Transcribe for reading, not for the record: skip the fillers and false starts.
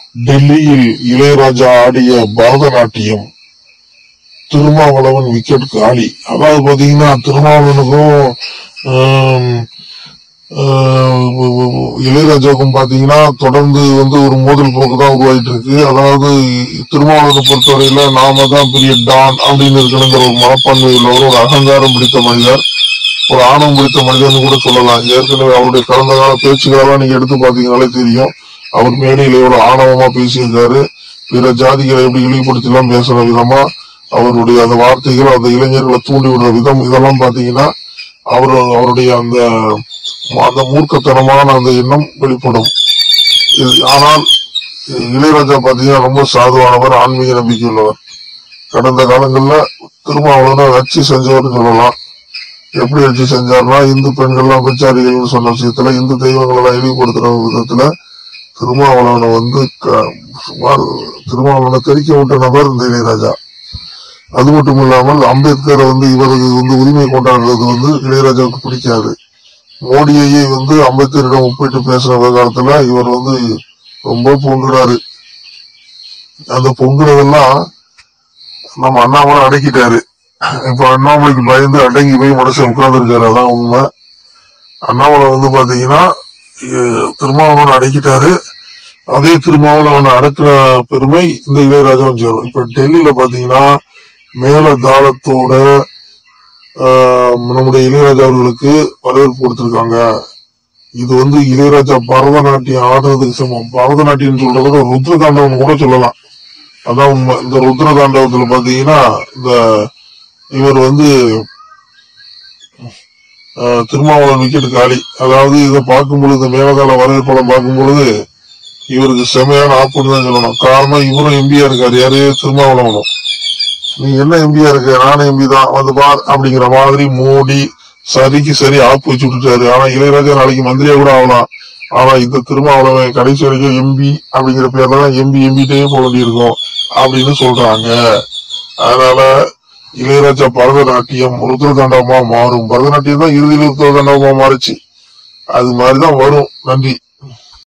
டெல்லியில் இளையராஜா ஆடிய பரதநாட்டியம், திருமாவளவன் விக்கெட் காலி. அதாவது பாத்தீங்கன்னா திருமாவளவனுக்கும் இளையராஜாவுக்கும் பாத்தீங்கன்னா தொடர்ந்து ஒரு மோதல் போக்கு தான் உருவாயிட்டு இருக்கு. அதாவது திருமாவளவனை பொறுத்தவரையில நாம தான் பெரிய டான் அப்படின்னு இருக்கணுங்கிற ஒரு மனப்பான்மை உள்ளவர், ஒரு அகங்காரம் பிடித்த மனிதர், ஒரு ஆணவம் பிடித்த மனிதர்னு கூட சொல்லலாம். ஏற்கனவே அவருடைய கடந்த கால பேச்சுகளெல்லாம் நீங்க எடுத்து பாத்தீங்கன்னாலே தெரியும். அவர் மேடையில எவ்வளவு ஆணவமா பேசியிருக்காரு, பிற ஜாதிகளை எப்படி இழிவுபடுத்தி எல்லாம் பேசுற விதமா அவருடைய அந்த வார்த்தைகள் அந்த இளைஞர்களை தூண்டி விடுற விதம், இதெல்லாம் பாத்தீங்கன்னா அவருடைய அந்த மூர்க்கத்தனமான அந்த எண்ணம் வெளிப்படும். ஆனால் இளையராஜா பாத்தீங்கன்னா ரொம்ப சாதுவானவர், ஆன்மீக நம்பிக்கை உள்ளவர். கடந்த காலங்கள்ல திருமாவளவனை வச்சு செஞ்சவர்னு சொல்லலாம். எப்படி வச்சு செஞ்சார்னா, இந்து பெண்கள்லாம் பிரச்சாரிகள் சொன்ன விஷயத்துல, இந்து தெய்வங்களை இழிவுபடுத்துற விதத்துல திருமாவளவனை திருமாவளவனை தெரிக்க விட்ட நபர் இந்த இளையராஜா. அது மட்டும் இல்லாமல் அம்பேத்கரை இவருக்கு உரிமை கொண்டாடுறது இளையராஜாவுக்கு பிடிக்காது. மோடியையே அம்பேத்கரிடம் ஒப்பிட்டு பேசுற காலத்துல இவர் ரொம்ப பொங்குறாரு. அந்த பொங்குறதெல்லாம் நம்ம அண்ணாமலை அடக்கிட்டாரு. இப்ப அண்ணாமலைக்கு பயந்து அடங்கி போய் மனசு உட்கார்ந்து இருக்காரு. அதான் உண்மை. அண்ணாமலை பாத்தீங்கன்னா திருமாவளவன் அடக்கிட்டாரு. அதே திருமாவளவன் அடக்கிற பெருமை இந்த இளையராஜாவும் சேரும். இப்ப டெல்லியில பாத்தீங்கன்னா மேல தாளத்தோட நம்முடைய இளையராஜா அவர்களுக்கு வரவேற்பு கொடுத்திருக்காங்க. இது இளையராஜா பரதநாட்டியம் ஆடுறதுக்கு சமம். பரதநாட்டியம் சொல்றது ஒரு ருத்ர தாண்டவம் கூட சொல்லலாம். அதான் உண்மை. இந்த ருத்ர தாண்டவத்துல பாத்தீங்கன்னா இவர் திருமாவளவன் விக்கெட் காலி. அதாவது இதை பார்க்கும் பொழுது, மேலதாள வரவேற்படம் பார்க்கும் பொழுது இவருக்கு செமையான ஆப்புன்னு தான் சொல்லணும். காரணம், இவரும் எம்பியா இருக்காரு. யாரு? திருமாவளவனும். நீ என்ன எம்பியா இருக்க? நானும் எம்பி தான் பார் அப்படிங்கிற மாதிரி மோடி சரிக்கு சரி ஆப்பு வச்சு விட்டுட்டாரு. ஆனா இளையராஜா நாளைக்கு மந்திரியா கூட ஆகலாம். ஆனா இந்த திருமாவளவன் கடைசி வரைக்கும் எம்பி அப்படிங்கிற பேர்ல தான் எம்பிட்டே போக வேண்டியிருக்கும் அப்படின்னு சொல்றாங்க. அதனால இளையராஜா பரதநாட்டியம் ருத்ர தாண்டவமா மாறும். பரதநாட்டியம் தான் இறுதியில் ருத்ர தாண்டவமா மாறுச்சு. அது மாதிரிதான் வரும். நன்றி.